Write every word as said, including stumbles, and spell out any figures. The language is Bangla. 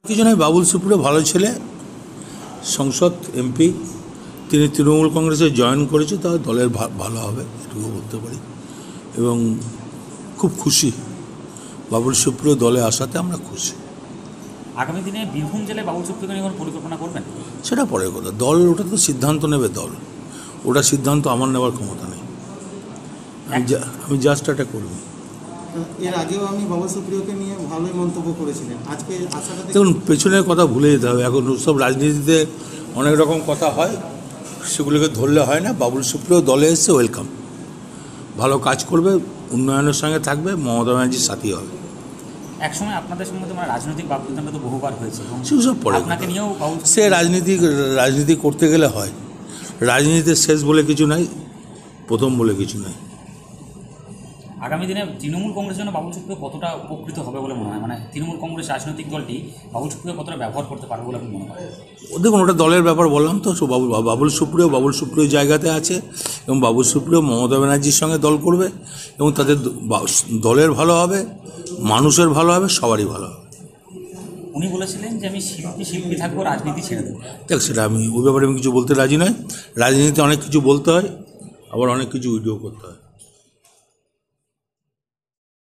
কিছু নয়, বাবুল সুপ্রিয় ভালো ছেলে, সংসদ এমপি, তিনি তৃণমূল কংগ্রেসে জয়েন করেছে, তা দলের ভালো হবে এটুকু বলতে পারি। এবং খুব খুশি বাবুল সুপ্রিয় দলে আসাতে, আমরা খুশি। আগামী দিনে বীরভূম জেলায় বাবুল সুপ্রিয়কে নিয়ে কোনো পরিকল্পনা করবেন? সেটা পরের কথা, দল ওটা তো সিদ্ধান্ত নেবে দল, ওটা সিদ্ধান্ত আমার নেওয়ার ক্ষমতা নেই। আমি জাস্ট একটা করবো। এর আগেও আমি বাবুল সুপ্রিয়কে নিয়ে ভালোই মন্তব্য করেছিলেন, আজকে আশাটা দেখুন, পেছনের কথা ভুলে যেতে হবে। এখন সব রাজনীতিতে অনেক রকম কথা হয়, সেগুলোকে ধরলে হয় না। বাবুল সুপ্রিয় দলে এসে ওয়েলকাম, ভালো কাজ করবে, উন্নয়নের সঙ্গে থাকবে, মমতা ব্যানার্জির সাথী হবে। একসময় আপনাদের সঙ্গে তোমার রাজনৈতিক বাকবিতণ্ডা তো বহুবার হয়েছে, সেসব পরে আপনাকে নিয়েও সে রাজনীতি রাজনীতি করতে গেলে হয়। রাজনীতির শেষ বলে কিছু নাই, প্রথম বলে কিছু নাই। আগামী দিনে তৃণমূল কংগ্রেসের জন্য বাবুল সুপ্রিয় কতটা উপকৃত হবে বলে মনে হয়? মানে তৃণমূল কংগ্রেস রাজনৈতিক দলটি বাবুল সুপ্রিয় কতটা ব্যবহার করতে পারবে বলে আপনি মনে করেন? দেখুন, ওটা দলের ব্যাপার, বললাম তো। বাবুল বাবুল সুপ্রিয় বাবুল সুপ্রিয় জায়গাতে আছে, এবং বাবুল সুপ্রিয় মমতা ব্যানার্জির সঙ্গে দল করবে, এবং তাদের দলের ভালো হবে, মানুষের ভালো হবে, সবারই ভালো হবে। উনি বলেছিলেন যে আমি শিল্পী শিল্পী থাকবো, রাজনীতি ছেড়ে দেবো। দেখ, সেটা আমি ওই ব্যাপারে আমি কিছু বলতে রাজি নয়। রাজনীতিতে অনেক কিছু বলতে হয়, আবার অনেক কিছু ভিডিও করতে হয়।